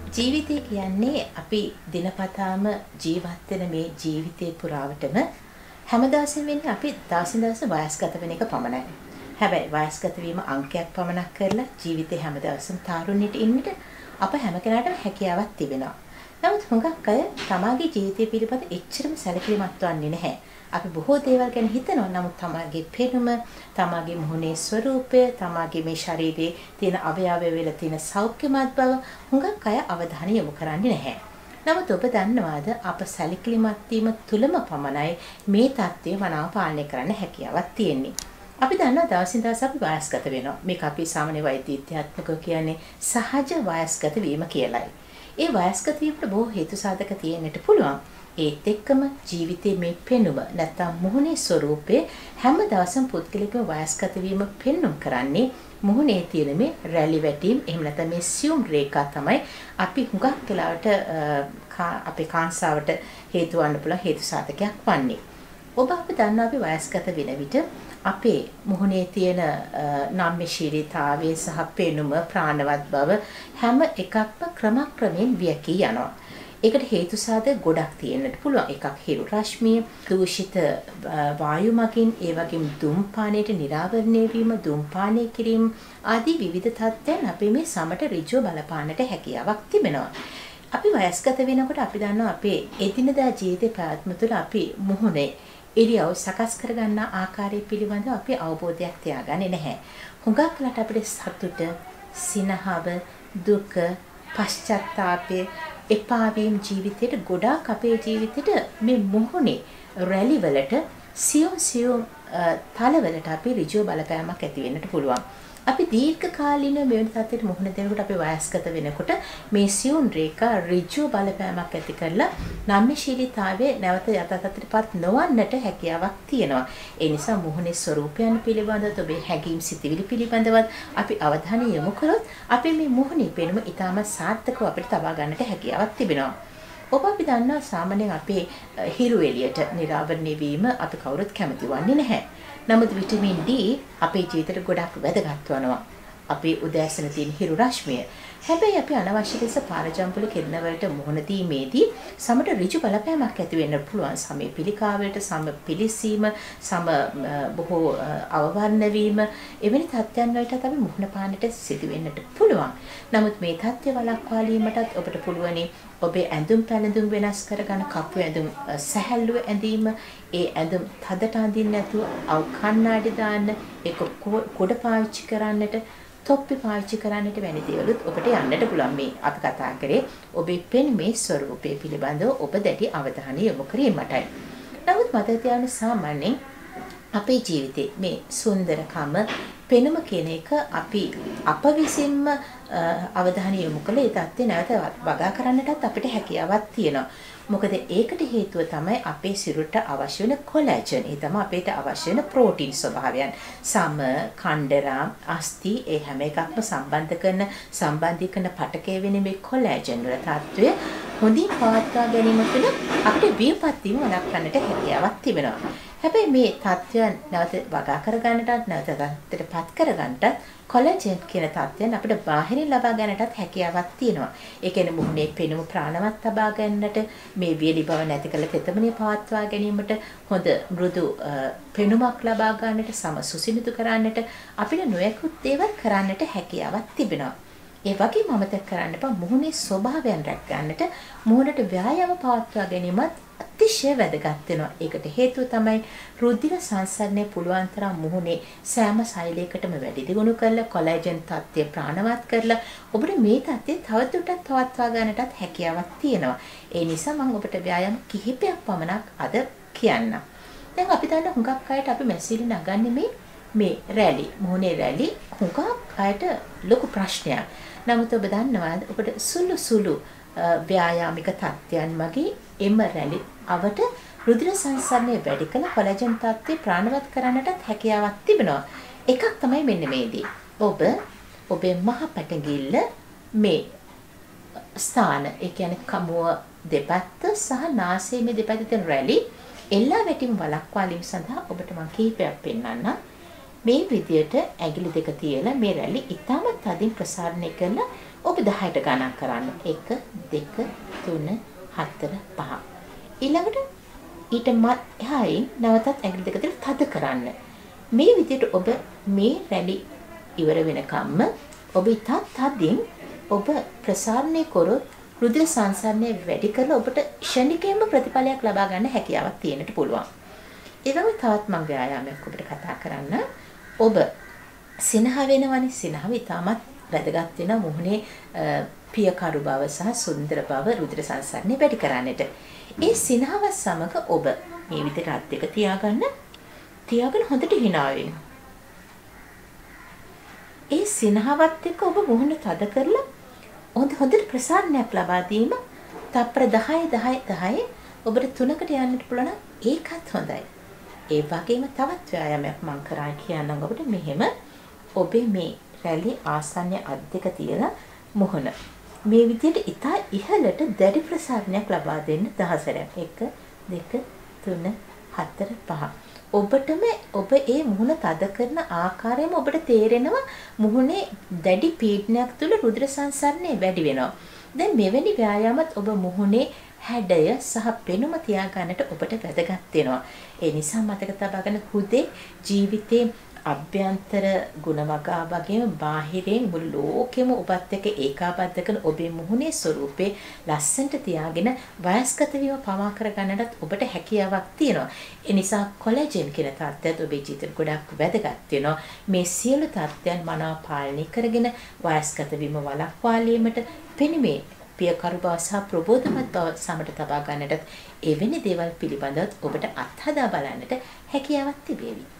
ජීවිතය කියන්නේ අපි දිනපතාම ජීවත් වෙන මේ ජීවිතේ පුරාවටම හැමදාසෙම වෙන්නේ අපි දවසින් දවස වයස්ගත වෙන එක පමණයි. හැබැයි වයස්ගත වීම අංකයක් පමණක් කරලා ජීවිතේ හැමදාසම තාරුණ්‍යයට ඉන්නට අප හැම කෙනාටම හැකියාවක් තිබෙනවා. නමුත් හුඟක් අය තමාගේ ජීවිතය පිළිබඳ එච්චරම සැලකිලිමත් වන්නේ නැහැ. අපි බොහෝ දේවල් ගැන හිතනවා. නමුත් තමාගේ පෙනුම, තමාගේ මුහුණේ ස්වરૂපය, තමාගේ මේ ශරීරයේ තියෙන අවයව වල තියෙන සෞඛ්‍යමත් බව හුඟක් අය අවධානය යොමු කරන්නේ නැහැ. නමුත් ඔබ දන්නවාද අප සැලකිලිමත් වීම තුලම පමණයි මේ தත්ත්වය මනාව පාලනය කරන්න හැකියාවක් තියෙන්නේ. අපි දන්නවා දවසින් දවස අපි වයස්ගත වෙනවා. මේක අපි සාමාන්‍ය වෛද්‍ය විද්‍යාත්මකව කියන්නේ සහජ වයස්ගත වීම කියලයි. ඒ වයස්ගත වීමට බොහෝ හේතු සාධක තියෙන්නට පුළුවන්. ඒත් එක්කම ජීවිතයේ මේ පෙනුම නැත්නම් මුහුණේ ස්වરૂපයේ හැම දවසම පුද්ගලිකව වයස්ගත වීම පෙන්눔 කරන්නේ මුහුණේ තියෙන මේ රැලි වැටීම් එහෙම නැත්නම් මේ සියුම් රේඛා තමයි අපි හුඟක් වෙලාවට අපේ කාංසාවට හේතු වන්න පුළුවන් හේතු සාධකයක් වන්නේ. ඔබ අපි දන්නවා අපි වයස්ගත වෙන විට අපේ මුහුණේ තියෙන නම්‍යශීලීතාවය සහ පෙනුම ප්‍රාණවත් බව හැම එකක්ම ක්‍රමක්‍රමයෙන් වියකී යනවා. ඒකට හේතු සාධක ගොඩක් තියෙන්නට පුළුවන්. එකක් හිරු රශ්මිය, දූෂිත වායු මගින්, ඒ වගේම ධූමපානයට නිරාවරණය වීම, ධූමපානය කිරීම ආදී විවිධ තත්ත්වයන් අපේ මේ සමට ඍජුව බලපාන්නට හැකියාවක් තිබෙනවා. අපි වයස්ගත වෙනකොට අපි දන්නවා අපේ එදිනදා ජීවිතේ පැවැත්ම තුළ අපි මුහුණේ ඉරියව් සකස් කරගන්න ආකාරය පිළිබඳව අපි අවබෝධයක් තියාගන්නේ නැහැ. හුඟක් වෙලාවට අපිට සතුට, සිනහව, දුක, පශ්චාත්තාපය එපා වීම ජීවිතේට ගොඩාක් අපේ ජීවිතේට මේ මුහුණේ රැලි වලට සියුම් තලවලට අපි ඍජුව බලපෑමක් ඇති වෙන්නට පුළුවන්. අපි දීර්ඝ කාලින මෙවැනි තත්ත්වයකට මුහුණ දෙනකොට අපි වයස්ගත වෙනකොට මේ සියුම් රේඛා ඍජුව බලපෑමක් ඇති කරලා නම්‍යශීලීතාවයේ නැවත යථාර්ථයටපත් නොවන්නට හැකියාවක් තියෙනවා. ඒ නිසා මුහුණේ ස්වરૂපයන් පිළිබඳව ඔබේ හැඟීම් සිතිවිලි පිළිබඳවත් අපි අවධානය යොමු කරොත් අපේ මේ මුහුණේ පෙනුම ඉතාම සාර්ථකව අපිට තබා ගන්නට හැකියාවක් තිබෙනවා. ඔබ අපි දන්නා සාමාන්‍යයෙන් අපේ හිරු එළියට නිරාවරණය වීම අපි කවුරුත් කැමති වන්නේ නැහැ. නමුත් විටමින් D අපේ ජීවිතයට ගොඩක් වැදගත් වෙනවා. අපේ උදෑසන තියෙන හිරු රශ්මිය. හැබැයි අපි අනවශ්‍ය ලෙස පාරජම්පුල කිරණ වලට මුහුණ දීමේදී සමට ඍජු බලපෑමක් ඇති වෙන්න පුළුවන්. සමේ පිළිකාවලට, සම පිලිසීම, සම බොහෝ අවවර්ණ වීම එවැනි තත්ත්වයන් වලට අපි මුහුණ පාන්නට සිදු වෙන්නට පුළුවන්. නමුත් මේ තත්ත්ව වළක්වා ගැනීමටත් ඔබට පුළුවනි ඔබේ ඇඳුම් පැළඳුම් වෙනස් කරගන්න, කපු ඇඳුම් සැහැල්ලුව ඇඳීම, ඒ ඇඳුම් තදට අඳින්න නැතුව අව කණ්ණාඩි දාන්න, ඒක කොට පාවිච්චි කරන්නට, තොප්පි පාවිච්චි කරන්නට වැනි දේවලුත් ඔබට යන්නට පුළුවන්. මේ අපි කතා කරේ ඔබේ පෙනුමේ ස්වરૂපය පිළිබඳව ඔබ දැඩි අවධානය යොමු කිරීමටයි. නමුත් මතක තියාගන්න සාමාන්‍යයෙන් අපේ ජීවිතේ මේ සුන්දරකම පෙනුම කියන එක අපි අප විසින්ම අවධානය යොමු කළ ඒ தත්ත්වය නැවත වගා කරන්නටත් අපිට හැකියාවක් තියෙනවා. මොකද ඒකට හේතුව තමයි අපේ සිරුරට අවශ්‍ය වෙන කොලැජන්. ඒ තමයි අපිට අවශ්‍ය වෙන ප්‍රෝටීන් ස්වභාවයන්. සම, කණ්ඩරම්, අස්ථි ඒ හැම එකක්ම සම්බන්ධීකරන පටකය වෙන මේ කොලැජන් වල තත්ත්වය හොඳින් පවත්වා ගැනීම තුළ අපිට වියපත් වීම වළක්වන්නට හැකියාවක් තිබෙනවා. හැබැයි මේ තත්ත්වයන් නැවත වගා කරගන්නටත් නැවත තත්ත්වයටපත් කරගන්නටත් කොලැජන් කියන තත්ත්වයන් අපිට බාහිරින් ලබා ගන්නටත් හැකියාවක් තියෙනවා. ඒ කියන්නේ මුහුණේ පෙනුම ප්‍රාණවත් තබා ගන්නට, මේ වියලි බව නැති කරලා තෙතමනිය පවත්වා ගැනීමට, හොඳ මෘදු පෙනුමක් ලබා ගන්නට, සම සුසිමිතු කරන්නට අපිට නොයෙකුත් දේවල් කරන්නට හැකියාවක් තිබෙනවා. ඒ වගේම අමතක කරන්න එපා මුහුණේ ස්වභාවයන් රැක ගන්නට, මුහුණට ව්‍යායාම පවත්වා ගැනීමත් අතිශය වැදගත් වෙනවා. ඒකට හේතුව තමයි රුධිර සංසරණය පුළුවන් තරම් මුහුණේ සෑම සෛලයකටම වැඩි දියුණු කරලා කොලැජන් තත්ත්වය ප්‍රාණවත් කරලා ඔබට මේ තත්ත්වය තවදුරටත් පවත්වා ගන්නටත් හැකියාවක් තියෙනවා. ඒ නිසා මම ඔබට ව්‍යායාම කිහිපයක් පමණක් අද කියන්නම්. දැන් අපි දන්න හුඟක් අයට අපි මැසිලි නගන්නේ මේ රැලි, මුහුණේ රැලි හුඟක් අයට ලොකු ප්‍රශ්නයක්. නමුත් ඔබ දන්නවාද ඔබට සුළු ව්‍යායාමික තත්ත්වයන් මගින් එම රැලි අවට රුධිර සංසරණය වැඩි කළ කොලැජන් තත්ත්වය ප්‍රාණවත් කරන්නටත් හැකියාවක් තිබෙනවා. එකක් තමයි මෙන්න මේදී. ඔබ ඔබේ මහ පැටගිල්ල මේ ස්ථාන, ඒ කියන්නේ කමුව දෙපැත්ත සහ නාසයේ මේ දෙපැත්තේ තියෙන රැලි එල්ලා වැටීම වළක්වා ගැනීම සඳහා ඔබට මම කීපයක් පෙන්වන්නම්. මේ විදියට ඇඟිලි දෙක තියලා මේ රැලි ඉතාමත් තදින් ප්‍රසාරණය කරලා ඔබ 10ට ගණන් කරන්න. 1 2 3 4 5. ඊළඟට ඊට එහායින් නැවතත් ඇඟිලි දෙක දෙක තද කරන්න. මේ විදිහට ඔබ මේ රැලි ඉවර වෙනකම්ම ඔබ තදින් ඔබ ප්‍රසාරණය කරොත් රුධිර සංසරණය වැඩි කරලා ඔබට ෂණිකයෙන්ම ප්‍රතිඵලයක් ලබා ගන්න හැකියාවක් තියෙන්නට පුළුවන්. ඒ වගේ තවත් මම ව්‍යායාමයක් ඔබට කතා කරන්න. ඔබ සිනහ වෙනවනේ. සිනහව ඉතාමත් වැදගත් වෙන මුහුණේ පියකරු බව සහ සුන්දර බව රුධිර සංසරණය වැඩි කරන්නට. ඒ සිනහව සමග ඔබ මේ විදිහට අත් දෙක තියාගෙන හොඳට hina වෙන්න. ඒ සිනහවත් එක්ක ඔබ මුහුණ තද කරලා හොඳට ප්‍රසාරණයක් ලබා දීම තප්පර 10 ඔබට 3කට යන්නට පුළුවන්. ඒකත් හොඳයි. ඒ වගේම තවත් ව්‍යායාමයක් මම කරා කියන්නම් ඔබට. මෙහෙම ඔබේ මේ රැලි ආසන්න අත් දෙක තියලා මුහුණ මේ විදිහට ඉතා ඉහළට දැඩි ප්‍රසාරණයක් ලබා දෙන්න 10 සැරයක්. 1 2 3 4 5. ඔබටම ඔබ ඒ මුහුණ තද කරන ආකාරයෙන්ම ඔබට තේරෙනවා මුහුණේ දැඩි පීඩනයක් තුළ රුධිර සංසරණය වැඩි වෙනවා. දැන් මෙවැනි ව්‍යායාමත් ඔබ මුහුණේ හැඩය සහ පෙනුම තියාගන්නට ඔබට වැදගත් වෙනවා. ඒ නිසා මතක තබා ගන්න හුදේ ජීවිතේ අභ්‍යන්තර ගුණ වගා වගේම බාහිරින් මුළු ලෝකෙම ඔබත් එක්ක ඒකාබද්ධ කරන ඔබේ මුහුණේ ස්වරූපේ ලස්සනට තියාගෙන වයස්ගත වීම පවා කර ගන්නටත් ඔබට හැකියාවක් තියෙනවා. ඒ නිසා කොලජන් කියන තත්ත්වයත් ඔබේ ජීවිතේට ගොඩක් වැදගත් වෙනවා. මේ සියලු තත්ත්වයන් මනාව පාලනය කරගෙන වයස්ගත වීම වළක්වාලීමට පෙනුමේ පියකරු බව සහ ප්‍රබෝධමත් බව සමට තබා ගන්නටත් එවැනි දේවල් පිළිබඳව ඔබට අත්හදා බලන්නට හැකියාවක් තිබේවි.